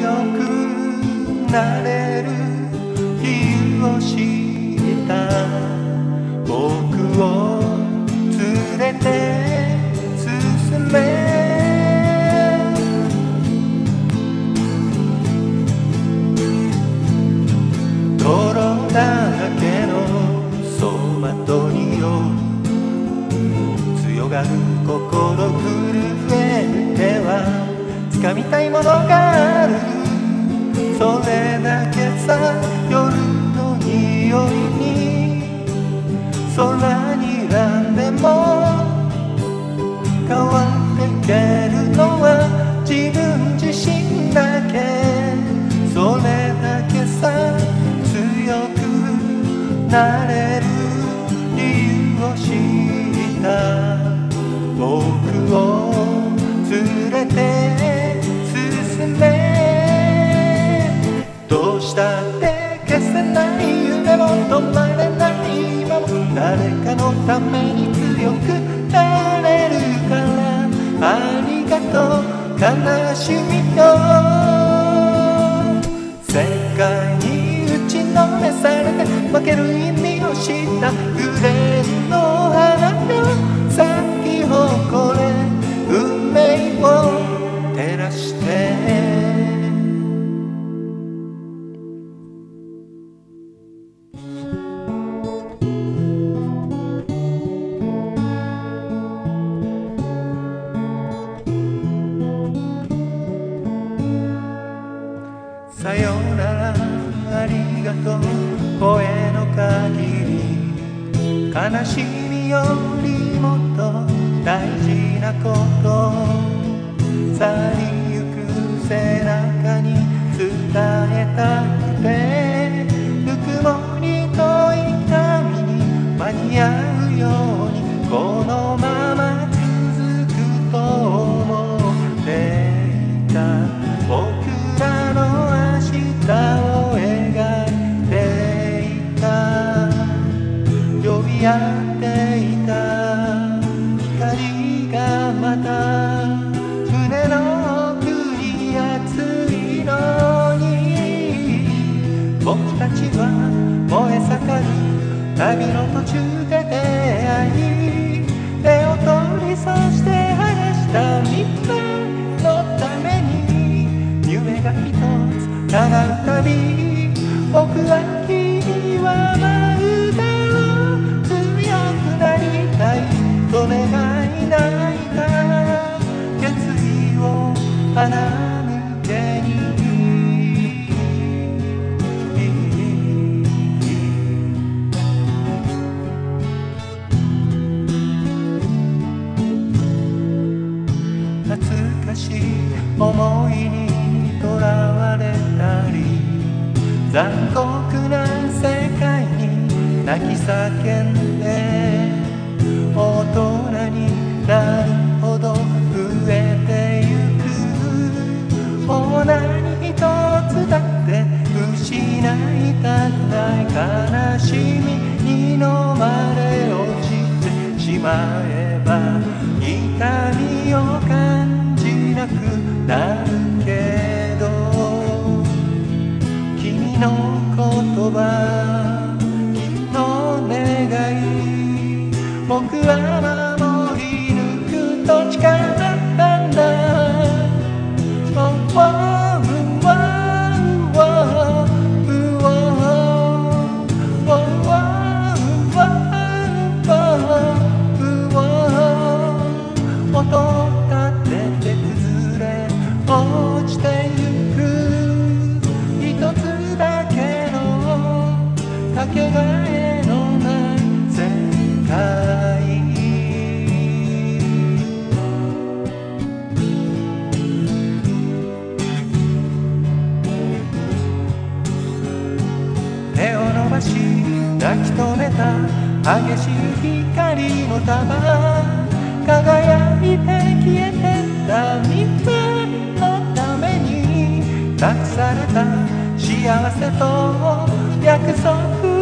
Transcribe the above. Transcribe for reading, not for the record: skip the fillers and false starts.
強くなれる理由を知った僕を連れて進め泥だらけの走馬灯よ強がる心震える手は掴みたいものがあるそれだけさ夜の匂いに空にらんでも変わってけるのは自分自身だけそれだけさ強くなれる理由を知った僕を連れて進めどうしたって消せない夢も止まれない今も誰かのために強くなれるからありがとう悲しみよ世界に打ちのめされて負ける意味を知ったグレーの花よ咲き誇れ運命を照らしてさよならありがとう声の限り悲しみよりもっと大事なこと去りゆく背中に伝えたくてぬくもりと痛みに間に合うようにこのまま続くと思っていた僕らの明日を描いていた呼び合っていた光がまた胸の奥に熱いのに僕たちは燃え盛る旅の途中で出会い手を取りそして話したみんなのために夢が一つ叶うたび僕は君は舞うだろう強くなりたいと願い泣いた決意を穴抜けに懐かしい思いにとらわれたり残酷な世界に泣き叫んで大人になるほど増えてゆくもう何一つだって失いたくない悲しみに飲まれ落ちてしまえば痛みを感じなくなるけど君の言葉君の願い僕は守り抜くと誓ったんだ音立てて崩れ落ちてゆく一つだけのかけがえのない世界手を伸ばし抱き留めた激しい光の束輝いて消えてったみんなのために託された幸せと約束